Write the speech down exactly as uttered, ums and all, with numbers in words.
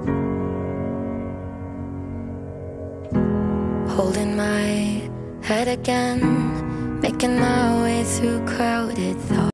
Holding my head again, making my way through crowded thoughts.